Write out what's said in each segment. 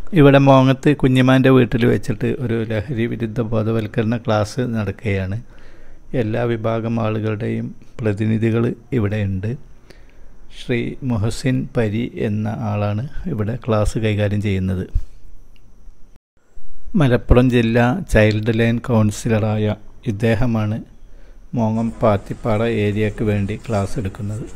ഇവിടെ മോങ്ങത്ത് കുഞ്ഞിമാൻ്റെ വീട്ടിൽ വെച്ചിട്ട് ഒരു ലഹരി വിരുദ്ധ ബോധവൽക്കരണ ക്ലാസ് നടക്കുകയാണ്. എല്ലാ വിഭാഗം ആളുകളുടെയും പ്രതിനിധികൾ ഇവിടെയുണ്ട്. ശ്രീ മുഹസിൻ പരി എന്ന ആളാണ് ഇവിടെ ക്ലാസ് കൈകാര്യം ചെയ്യുന്നത്. മലപ്പുറം ജില്ലാ ചൈൽഡ് ലൈൻ കൗൺസിലറായ ഇദ്ദേഹമാണ് മോങ്ങം പാത്തിപ്പാറ ഏരിയക്ക് വേണ്ടി ക്ലാസ് എടുക്കുന്നത്.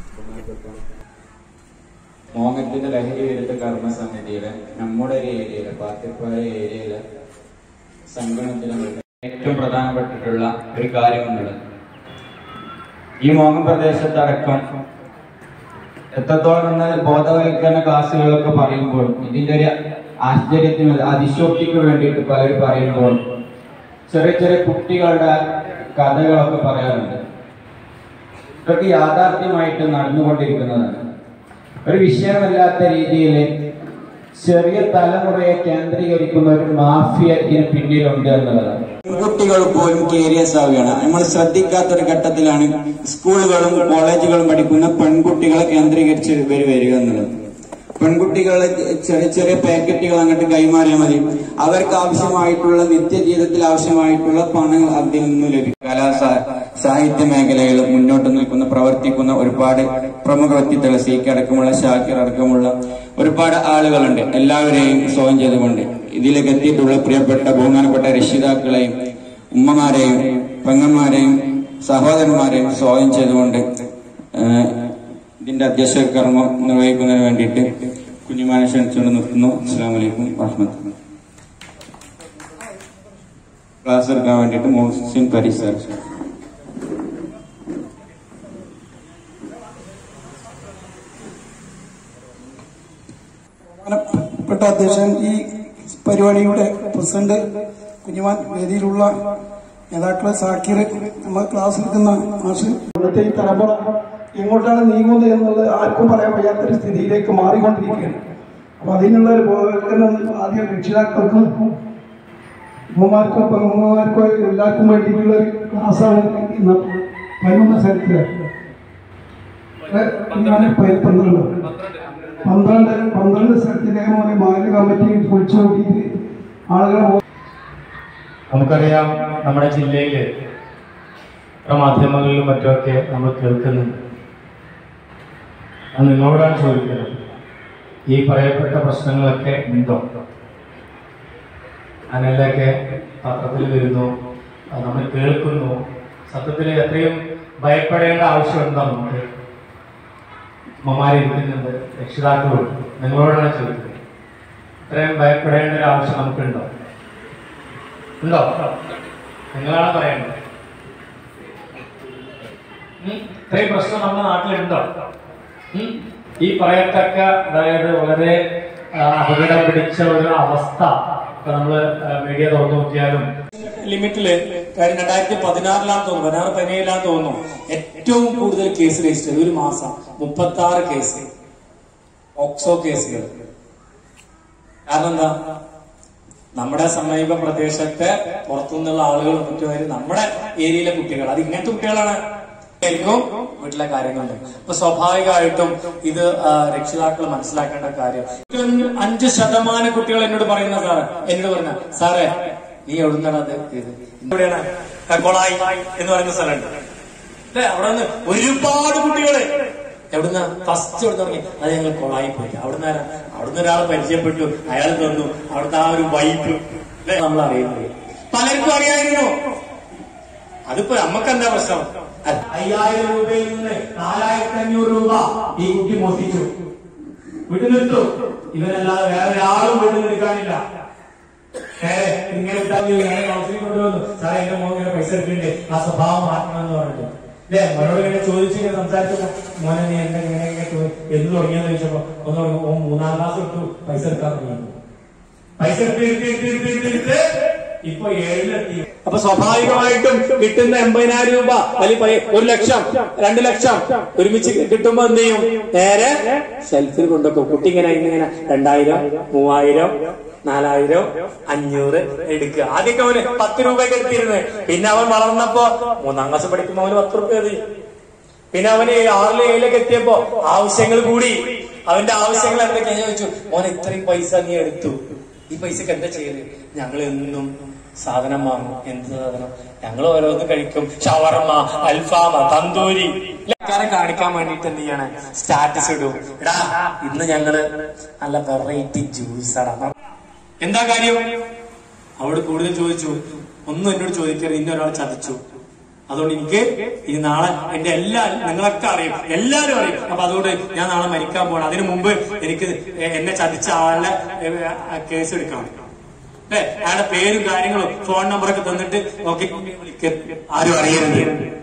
മോങ്ങത്തിന്റെ ലഹരി വിരുദ്ധ കർമ്മ സമിതിയുടെ നമ്മുടെ ഒരു ഏരിയയിലെ പാത്തിപ്പാറ ഏരിയയിലെ സംഗമനത്തിലും ഏറ്റവും പ്രധാനപ്പെട്ടിട്ടുള്ള ഒരു കാര്യം എന്നുള്ളത് ഈ മോങ്ങം പ്രദേശത്തടക്കം എത്രത്തോളം എന്നാൽ ബോധവൽക്കരണ ക്ലാസ്സുകളൊക്കെ പറയുമ്പോൾ ഇതിൻ്റെ ഒരു ആശ്ചര്യത്തിന് അതിശോക്തിക്ക് വേണ്ടിയിട്ട് പലരും പറയുമ്പോൾ ചെറിയ ചെറിയ കുട്ടികളുടെ കഥകളൊക്കെ പറയാറുണ്ട്. ഇതൊക്കെ യാഥാർത്ഥ്യമായിട്ട് നടന്നുകൊണ്ടിരിക്കുന്നതാണ്. ഒരു വിഷയമല്ലാത്ത രീതിയിൽ ചെറിയ തലമുറയെ കേന്ദ്രീകരിക്കുന്ന ഒരു മാഫിയ ഇതിന് പിന്നിലുണ്ട് എന്നുള്ളതാണ്. പെൺകുട്ടികൾ പോലും കേരിയസ് ആവുകയാണ്. നമ്മൾ ശ്രദ്ധിക്കാത്തൊരു ഘട്ടത്തിലാണ് സ്കൂളുകളും കോളേജുകളും പഠിക്കുന്ന പെൺകുട്ടികളെ കേന്ദ്രീകരിച്ച് വരിക എന്നുള്ളത്. പെൺകുട്ടികളെ ചെറിയ ചെറിയ പാക്കറ്റുകൾ അങ്ങോട്ട് കൈമാറിയാൽ മതി, അവർക്ക് ആവശ്യമായിട്ടുള്ള നിത്യജീവിതത്തിൽ ആവശ്യമായിട്ടുള്ള പണം അതിൽ നിന്നും ലഭിക്കും. കലാ സാഹിത്യ മേഖലയിൽ മുന്നോട്ട് നിൽക്കുന്ന പ്രവർത്തിക്കുന്ന ഒരുപാട് പ്രമുഖ വ്യക്തിത്വങ്ങൾ, സി.കെ. അടക്കമുള്ള, ഷാക്കിർ അടക്കമുള്ള ഒരുപാട് ആളുകളുണ്ട്. എല്ലാവരെയും സ്വാഗതം ചെയ്തുകൊണ്ട് ഇതിലേക്ക് എത്തിയിട്ടുള്ള പ്രിയപ്പെട്ട ബഹുമാനപ്പെട്ട രക്ഷിതാക്കളെയും ഉമ്മമാരെയും പെങ്ങന്മാരെയും സഹോദരന്മാരെയും സ്വാഗതം ചെയ്തുകൊണ്ട് ഇതിന്റെ അധ്യക്ഷ കർമ്മം നിർവഹിക്കുന്നതിന് വേണ്ടിയിട്ട് കുഞ്ഞിമാനെ ക്ഷണിച്ചുകൊണ്ട് നിർത്തുന്നു. അസ്സലാമു അലൈക്കും വറഹ്മത്തുള്ളാഹി. ക്ലാസ് എടുക്കാൻ വേണ്ടിയിട്ട് മുഹസിൻ പരി സർ. ബഹുമാനപ്പെട്ട അധ്യക്ഷൻ, ഈ പരിപാടിയുടെ പ്രസിഡന്റ്, കുഞ്ഞിമാൻ, വേദിയിലുള്ള നേതാക്കള്, സാക്കിർ, നമ്മൾ ക്ലാസ് എടുക്കുന്ന മാഷ്, ഇന്നത്തെ ഈ തലമുറ എങ്ങോട്ടാണ് നീങ്ങുന്നത് എന്നുള്ളത് ആർക്കും പറയാൻ വയ്യാത്തൊരു സ്ഥിതിയിലേക്ക് മാറിക്കൊണ്ടിരിക്കുകയാണ്. അപ്പൊ അതിനുള്ള ഒരു ബോധവൽക്കരണം ആദ്യം രക്ഷിതാക്കൾക്കും ഉമ്മമാർക്കും പെങ്ങന്മാർക്കും എല്ലാവർക്കും വേണ്ടിയിട്ടുള്ള ഒരു ക്ലാസ്സാണ് ഇന്ന് 11 സ്ഥലത്തില് 12 സ്ഥലത്തിലെ മാലിന്യ കമ്മിറ്റി പൊളിച്ചു നോക്കിയിട്ട് ആളുകളെ. നമുക്കറിയാം, നമ്മുടെ ജില്ലയിൽ മാധ്യമങ്ങളിലും മറ്റുമൊക്കെ നമ്മൾ കേൾക്കുന്നുണ്ട്. അത് നിങ്ങളോടാണ് ചോദിക്കുന്നത്, ഈ പറയപ്പെട്ട പ്രശ്നങ്ങളൊക്കെ ഉണ്ടോ? അതിനെല്ലൊക്കെ പത്രത്തിൽ വരുന്നു, അത് നമ്മൾ കേൾക്കുന്നു. സത്യത്തിൽ എത്രയും ഭയപ്പെടേണ്ട ആവശ്യമുണ്ടോ? നമുക്ക് അമ്മമാരിരിക്കുന്നുണ്ട്, രക്ഷിതാക്കളുണ്ട്. നിങ്ങളോടാണ് ചോദിക്കുന്നത്, ഇത്രയും ഭയപ്പെടേണ്ട ഒരു ആവശ്യം നമുക്കുണ്ടോ? ഉണ്ടോ? നിങ്ങളാണ് പറയേണ്ടത്. ഇത്രയും പ്രശ്നം നമ്മുടെ നാട്ടിലുണ്ടോ? ഈ പറയത്തക്ക, അതായത് വളരെ അപകടം പിടിച്ച ഒരു അവസ്ഥ ഇപ്പൊ നമ്മള് മീഡിയ തുറന്നു നോക്കിയാലും ലിമിറ്റില് 2016 തോന്നുന്നു, 16-17 തോന്നുന്നു, ഏറ്റവും കൂടുതൽ കേസ് രജിസ്റ്റർ ചെയ്ത് ഒരു മാസം 36 കേസ്, ഓക്സോ കേസുകൾ. കാരണം എന്താ? നമ്മുടെ സമീപ പ്രദേശത്തെ പുറത്തുനിന്നുള്ള ആളുകൾ മറ്റുമാര് നമ്മുടെ ഏരിയയിലെ കുട്ടികൾ, അത് ഇങ്ങനത്തെ കുട്ടികളാണ് വീട്ടിലെ കാര്യങ്ങളുണ്ട്. അപ്പൊ സ്വാഭാവികമായിട്ടും ഇത് രക്ഷിതാക്കൾ മനസ്സിലാക്കേണ്ട കാര്യം. 5% കുട്ടികൾ എന്നോട് പറയുന്ന സാറേ നീ എവിടുന്നാണ് അത് ഇത്? എവിടെയാണ്? കൊളായി എന്ന് പറയുന്ന സ്ഥലമുണ്ട് അല്ലെ? അവിടെ നിന്ന് ഒരുപാട് കുട്ടികള് എവിടുന്ന ഫസ്റ്റ് എവിടെ തുടങ്ങി, അത് ഞങ്ങൾ കൊളായി പോയി. അവിടുന്ന് ഒരാൾ പരിചയപ്പെട്ടു, അയാൾ തന്നു, അവിടുത്തെ ആ ഒരു വൈബ് അല്ലെ നമ്മൾ അറിയുന്നത്. പലർക്കും അറിയായിരുന്നു. അതിപ്പോ നമുക്കെന്താ പ്രശ്നം? 5000 രൂപയിൽ നിന്ന് 4500 രൂപ ഈ കുട്ടി മോഷ്ടിച്ചു. വീട്ടിൽ നിർത്തു. ഇവനല്ലാതെ വേറെ ഒരാളും വീട്ടിൽ നിൽക്കാനില്ല. ഇങ്ങനെ കൗൺസിലിംഗ് കൊണ്ടുവന്നു, സാറേ എന്റെ മോൻ ഇങ്ങനെ പൈസ എടുക്കണ്ടേ, ആ സ്വഭാവം മാറ്റണമെന്ന് പറഞ്ഞിട്ട് അല്ലെ? മോനോട് ഇങ്ങനെ ചോദിച്ചു, ഇങ്ങനെ സംസാരിച്ചപ്പോ മോനെ നീ എന്താ ഇങ്ങനെ എന്ന് തുടങ്ങിയെന്ന് ചോദിച്ചപ്പോ ഒന്ന് പറഞ്ഞു, 3ാം ക്ലാസ് എടുത്തു പൈസ എടുക്കാൻ തുടങ്ങി. പൈസ എടുത്ത് ഇപ്പൊ 7-ലെത്തി. അപ്പൊ സ്വാഭാവികമായിട്ടും കിട്ടുന്ന 80,000 രൂപ അല്ലെങ്കിൽ 1 ലക്ഷം 2 ലക്ഷം ഒരുമിച്ച് കിട്ടുമ്പോ എന്ത് ചെയ്യും? നേരെ ഷെൽഫിൽ കൊണ്ടുവെക്കും. കുട്ടി ഇങ്ങനെ 2000, 3000, 4000, 500 എടുക്കുക. ആദ്യമൊക്കെ അവന് 10 രൂപയൊക്കെ എടുത്തിരുന്നത്. പിന്നെ അവൻ വളർന്നപ്പോ 3ാം ക്ലാസ് പഠിക്കുമ്പോ അവന് 10 രൂപ മതി. പിന്നെ അവന് 6-ൽ 7-ലൊക്കെ എത്തിയപ്പോ ആവശ്യങ്ങൾ കൂടി. അവന്റെ ആവശ്യങ്ങൾ എന്തൊക്കെയാ ചോദിച്ചു. മോനെ ഇത്രയും പൈസ നീ എടുത്തു, ഈ പൈസക്ക് എന്താ ചെയ്യുന്നത്? ഞങ്ങൾ എന്നും സാധനം വാങ്ങും. എന്ത് സാധനം? ഞങ്ങൾ ഓരോന്ന് കഴിക്കും. ഷവർമ, അൽഫാമ, തന്തൂരി. ആൾക്കാരെ കാണിക്കാൻ വേണ്ടിട്ട് എന്ത് ചെയ്യണേ, സ്റ്റാറ്റസ് ഇടും. എടാ ഇന്ന് ഞങ്ങള് നല്ല വെറൈറ്റി ജ്യൂസാണ്. എന്താ കാര്യം? അവള് കൂടുതൽ ചോദിച്ചു, ഒന്നും എന്നോട് ചോദിക്കരുത്, ഇന്ന ഒരാൾ ചതിച്ചു, അതുകൊണ്ട് എനിക്ക് ഈ നാളെ എന്റെ നിങ്ങളൊക്കെ അറിയും, എല്ലാരും അറിയും. അപ്പൊ അതുകൊണ്ട് ഞാൻ നാളെ മരിക്കാൻ പോകണം. അതിനു മുമ്പ് എനിക്ക് എന്നെ ചതിച്ച ആളുടെ കേസ് എടുക്കണം. അല്ലെ, അയാളുടെ പേരും കാര്യങ്ങളും ഫോൺ നമ്പറൊക്കെ തന്നിട്ട് നോക്കി വിളിക്ക, ആരും അറിയരുത്.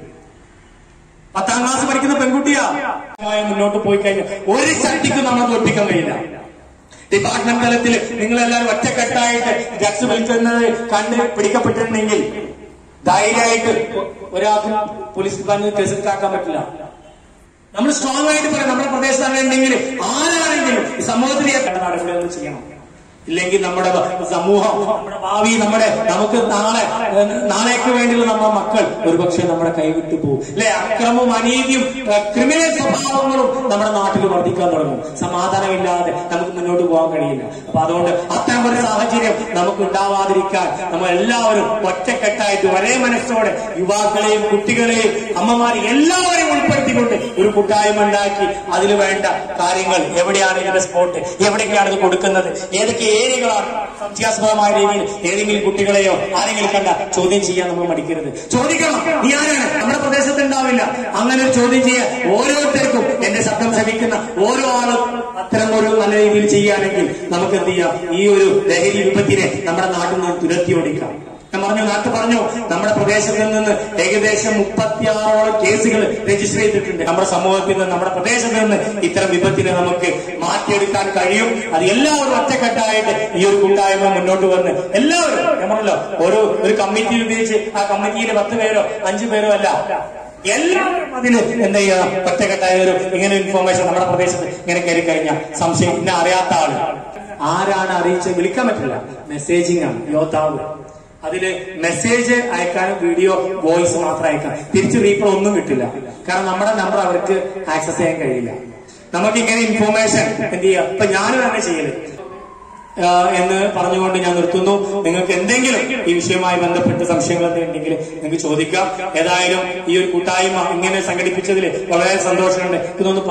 10ാം ക്ലാസ് പഠിക്കുന്ന പെൺകുട്ടിയാ. മുന്നോട്ട് പോയി കഴിഞ്ഞാൽ ഒരു ശക്തിക്കും നമ്മളെ തോൽപ്പിക്കാൻ കഴിയില്ല. ഡിപ്പാർട്ട്മെന്റ് തലത്തിൽ നിങ്ങളെല്ലാവരും ഒറ്റക്കെട്ടായിട്ട് ഡ്രഗ്സ് വലിച്ചെന്നത് കണ്ട് പിടിക്കപ്പെട്ടിട്ടുണ്ടെങ്കിൽ ധൈര്യമായിട്ട് ഒരാൾക്ക് പോലീസ് ഡിപ്പാർട്ട്മെന്റ് കേസെടുക്കാൻ പറ്റില്ല. നമ്മൾ സ്ട്രോങ് ആയിട്ട് പറയാം, നമ്മുടെ പ്രദേശത്താണെന്നുണ്ടെങ്കിൽ ആരാണെങ്കിലും ഈ സമൂഹത്തിൽ നടപടികൾ ചെയ്യണം. ഇല്ലെങ്കിൽ നമ്മുടെ സമൂഹം, നമ്മുടെ ഭാവി, നമുക്ക് നാളേക്ക് വേണ്ടിയുള്ള നമ്മുടെ മക്കൾ ഒരുപക്ഷെ നമ്മുടെ കൈവിട്ടു പോകും. അല്ലെ, അക്രമവും അനീതിയും ക്രിമിനൽ സ്വഭാവങ്ങളും നമ്മുടെ നാട്ടിൽ വർദ്ധിക്കാൻ തുടങ്ങും. സമാധാനമില്ലാതെ നമുക്ക് മുന്നോട്ട് പോകാൻ കഴിയില്ല. അപ്പൊ അതുകൊണ്ട് അത്തരം ഒരു സാഹചര്യം നമുക്ക് ഉണ്ടാവാതിരിക്കാൻ നമ്മൾ എല്ലാവരും ഒറ്റക്കെട്ടായിട്ട് ഒരേ മനസ്സോടെ യുവാക്കളെയും കുട്ടികളെയും അമ്മമാരെയും എല്ലാവരെയും ഉൾപ്പെടുത്തിക്കൊണ്ട് ഒരു കൂട്ടായ്മ ഉണ്ടാക്കി അതിൽ വേണ്ട കാര്യങ്ങൾ, എവിടെയാണ് ഇതിന്റെ സ്പോട്ട്, എവിടേക്കാണ് ഇത് കൊടുക്കുന്നത്, ഏതൊക്കെ ഏരിയകളാണ്, സംശയാസ്പദമായ രീതിയിൽ ഏതെങ്കിലും കുട്ടികളെയോ ആരെങ്കിലും കണ്ട ചോദ്യം ചെയ്യാൻ നമ്മൾ മടിക്കരുത്. ചോദിക്കണം, നീ ആരാണ്? നമ്മുടെ പ്രദേശത്ത് ഉണ്ടാവില്ല. അങ്ങനെ ഒരു ചോദ്യം ചെയ്യാൻ ഓരോരുത്തർക്കും, എന്റെ ശബ്ദം ശ്രമിക്കുന്ന ഓരോ ആളും അത്തരം ഒരു നല്ല രീതിയിൽ ചെയ്യുകയാണെങ്കിൽ നമുക്ക് എന്ത് ചെയ്യാം, ഈ ഒരു ലഹരി വിപത്തിനെ നമ്മുടെ നാട്ടിൽ നിന്ന് തുരത്തി ഓടിക്കാം. നേരത്തെ പറഞ്ഞു, നമ്മുടെ പ്രദേശത്ത് നിന്ന് ഏകദേശം 36ഓളം കേസുകൾ രജിസ്റ്റർ ചെയ്തിട്ടുണ്ട്. നമ്മുടെ സമൂഹത്തിൽ നിന്ന്, നമ്മുടെ പ്രദേശത്ത് നിന്ന് ഇത്തരം വിപത്തിനെ നമുക്ക് മാറ്റിയെടുക്കാൻ കഴിയും. അത് എല്ലാവരും ഒറ്റക്കെട്ടായിട്ട് ഈ ഒരു കൂട്ടായ്മ മുന്നോട്ട് വന്ന് എല്ലാവരും, ഞാൻ പറഞ്ഞല്ലോ, ഒരു കമ്മിറ്റി ഉപയോഗിച്ച് ആ കമ്മിറ്റിയിൽ 10 പേരോ 5 പേരോ അല്ല, എല്ലാവരും അതിന് എന്താ ചെയ്യുക, ഒറ്റക്കെട്ടായ ഒരു ഇങ്ങനെ ഇൻഫോർമേഷൻ നമ്മുടെ പ്രദേശത്ത് ഇങ്ങനെ കയറി കഴിഞ്ഞാൽ സംശയം, പിന്നെ അറിയാത്ത ആള് ആരാണ് അറിയിച്ച് വിളിക്കാൻ പറ്റില്ല. മെസ്സേജിങ് ആണ് യോദ്ധാവ്. അതില് മെസ്സേജ് അയക്കാനും വീഡിയോ വോയിസ് മാത്രം അയക്കാം, തിരിച്ച് റീപ്ലൈ ഒന്നും കിട്ടില്ല. കാരണം നമ്മുടെ നമ്പർ അവർക്ക് ആക്സസ് ചെയ്യാൻ കഴിയില്ല. നമുക്ക് ഇങ്ങനെ ഇൻഫോർമേഷൻ എന്ത് ചെയ്യാം, ഇപ്പൊ ഞാനും തന്നെ ചെയ്യല് എന്ന് പറഞ്ഞുകൊണ്ട് ഞാൻ നിർത്തുന്നു. നിങ്ങൾക്ക് എന്തെങ്കിലും ഈ വിഷയവുമായി ബന്ധപ്പെട്ട് സംശയങ്ങൾ ഉണ്ടെങ്കിൽ നിങ്ങൾക്ക് ചോദിക്കാം. ഏതായാലും ഈ ഒരു കൂട്ടായ്മ ഇങ്ങനെ സംഘടിപ്പിച്ചതിൽ വളരെ സന്തോഷമുണ്ട്. ഇതൊന്ന്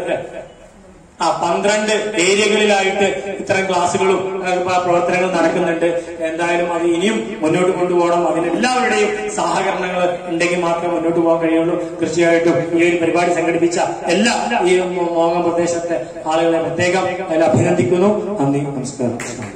12 ഏരിയകളിലായിട്ട് ഇത്തരം ക്ലാസ്സുകളും പ്രവർത്തനങ്ങളും നടക്കുന്നുണ്ട്. എന്തായാലും അത് ഇനിയും മുന്നോട്ട് കൊണ്ടുപോകണം. അതിനെല്ലാവരുടെയും സഹകരണങ്ങൾ ഉണ്ടെങ്കിൽ മാത്രമേ മുന്നോട്ട് പോകാൻ കഴിയുള്ളൂ. തീർച്ചയായിട്ടും ഈ ഒരു പരിപാടി സംഘടിപ്പിച്ച എല്ലാ ഈ മോങ്ങം പ്രദേശത്തെ ആളുകളെ പ്രത്യേകം അതിൽ അഭിനന്ദിക്കുന്നു. നന്ദി, നമസ്കാരം.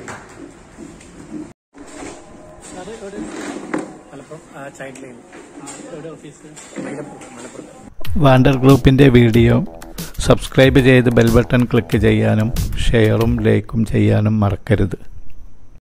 വാണ്ടർ ഗ്രൂപ്പിൻ്റെ വീഡിയോ സബ്സ്ക്രൈബ് ചെയ്ത് ബെൽ ബട്ടൺ ക്ലിക്ക് ചെയ്യാനും ഷെയറും ലൈക്കും ചെയ്യാനും മറക്കരുത്.